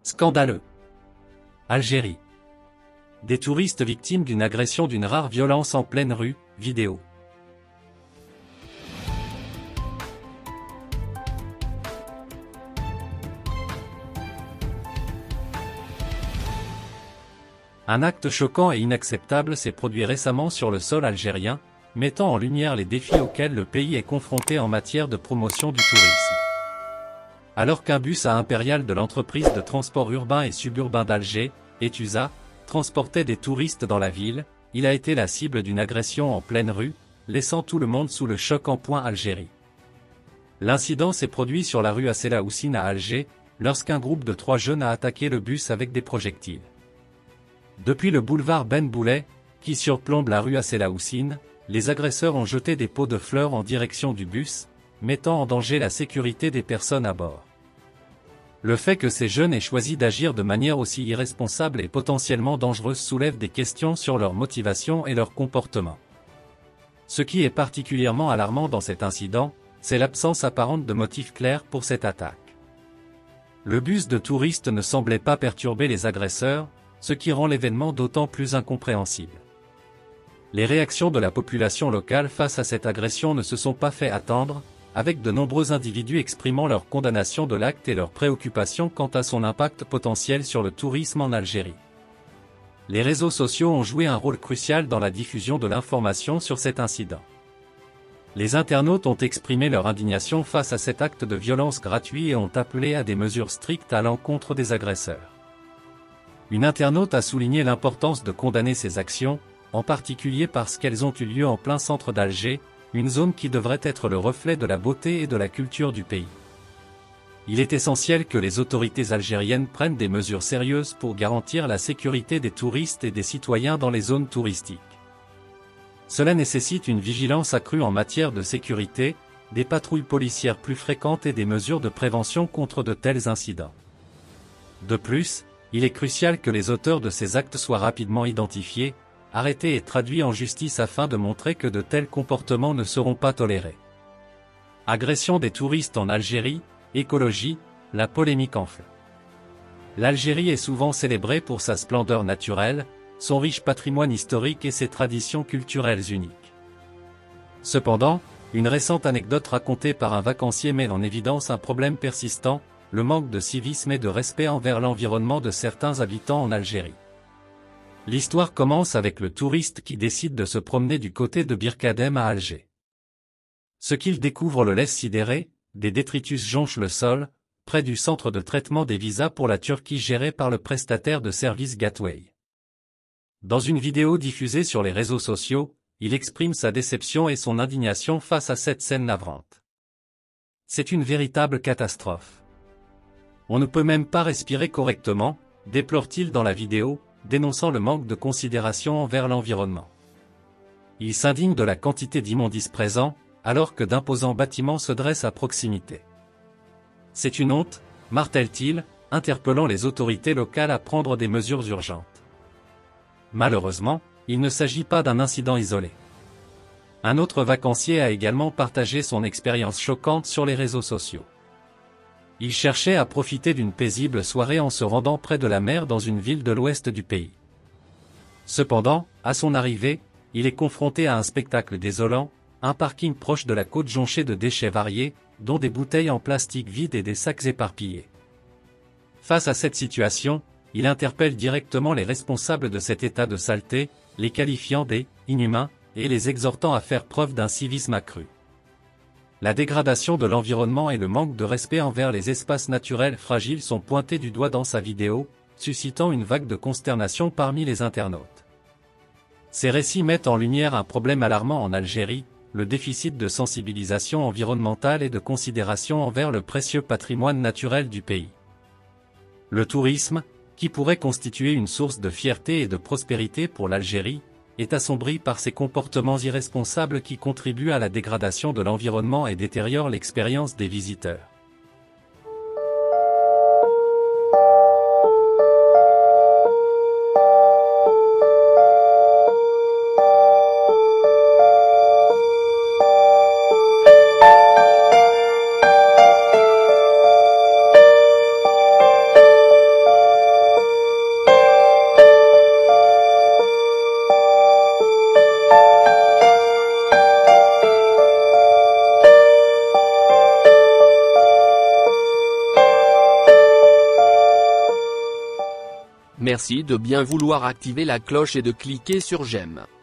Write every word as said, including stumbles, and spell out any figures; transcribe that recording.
Scandaleux. Algérie. Des touristes victimes d'une agression d'une rare violence en pleine rue, vidéo. Un acte choquant et inacceptable s'est produit récemment sur le sol algérien, mettant en lumière les défis auxquels le pays est confronté en matière de promotion du tourisme. Alors qu'un bus à impérial de l'entreprise de transport urbain et suburbain d'Alger, Etusa, transportait des touristes dans la ville, il a été la cible d'une agression en pleine rue, laissant tout le monde sous le choc en point Algérie. L'incident s'est produit sur la rue Assela Houssine à Alger, lorsqu'un groupe de trois jeunes a attaqué le bus avec des projectiles. Depuis le boulevard Ben Boulet, qui surplombe la rue Assela Houssine, les agresseurs ont jeté des pots de fleurs en direction du bus, mettant en danger la sécurité des personnes à bord. Le fait que ces jeunes aient choisi d'agir de manière aussi irresponsable et potentiellement dangereuse soulève des questions sur leur motivation et leur comportement. Ce qui est particulièrement alarmant dans cet incident, c'est l'absence apparente de motifs clairs pour cette attaque. Le bus de touristes ne semblait pas perturber les agresseurs, ce qui rend l'événement d'autant plus incompréhensible. Les réactions de la population locale face à cette agression ne se sont pas fait attendre, avec de nombreux individus exprimant leur condamnation de l'acte et leur préoccupation quant à son impact potentiel sur le tourisme en Algérie. Les réseaux sociaux ont joué un rôle crucial dans la diffusion de l'information sur cet incident. Les internautes ont exprimé leur indignation face à cet acte de violence gratuit et ont appelé à des mesures strictes à l'encontre des agresseurs. Une internaute a souligné l'importance de condamner ces actions, en particulier parce qu'elles ont eu lieu en plein centre d'Alger, une zone qui devrait être le reflet de la beauté et de la culture du pays. Il est essentiel que les autorités algériennes prennent des mesures sérieuses pour garantir la sécurité des touristes et des citoyens dans les zones touristiques. Cela nécessite une vigilance accrue en matière de sécurité, des patrouilles policières plus fréquentes et des mesures de prévention contre de tels incidents. De plus, il est crucial que les auteurs de ces actes soient rapidement identifiés, arrêtés et traduits en justice afin de montrer que de tels comportements ne seront pas tolérés. Agression des touristes en Algérie, écologie, la polémique enfle. L'Algérie est souvent célébrée pour sa splendeur naturelle, son riche patrimoine historique et ses traditions culturelles uniques. Cependant, une récente anecdote racontée par un vacancier met en évidence un problème persistant, le manque de civisme et de respect envers l'environnement de certains habitants en Algérie. L'histoire commence avec le touriste qui décide de se promener du côté de Bir Khadem à Alger. Ce qu'il découvre le laisse sidéré, des détritus jonchent le sol, près du centre de traitement des visas pour la Turquie géré par le prestataire de services Gateway. Dans une vidéo diffusée sur les réseaux sociaux, il exprime sa déception et son indignation face à cette scène navrante. C'est une véritable catastrophe. On ne peut même pas respirer correctement, déplore-t-il dans la vidéo, dénonçant le manque de considération envers l'environnement. Il s'indigne de la quantité d'immondices présents, alors que d'imposants bâtiments se dressent à proximité. C'est une honte, martèle-t-il, interpellant les autorités locales à prendre des mesures urgentes. Malheureusement, il ne s'agit pas d'un incident isolé. Un autre vacancier a également partagé son expérience choquante sur les réseaux sociaux. Il cherchait à profiter d'une paisible soirée en se rendant près de la mer dans une ville de l'ouest du pays. Cependant, à son arrivée, il est confronté à un spectacle désolant, un parking proche de la côte jonché de déchets variés, dont des bouteilles en plastique vides et des sacs éparpillés. Face à cette situation, il interpelle directement les responsables de cet état de saleté, les qualifiant d'« inhumains » et les exhortant à faire preuve d'un civisme accru. La dégradation de l'environnement et le manque de respect envers les espaces naturels fragiles sont pointés du doigt dans sa vidéo, suscitant une vague de consternation parmi les internautes. Ces récits mettent en lumière un problème alarmant en Algérie, le déficit de sensibilisation environnementale et de considération envers le précieux patrimoine naturel du pays. Le tourisme, qui pourrait constituer une source de fierté et de prospérité pour l'Algérie, est assombri par ces comportements irresponsables qui contribuent à la dégradation de l'environnement et détériorent l'expérience des visiteurs. Merci de bien vouloir activer la cloche et de cliquer sur j'aime.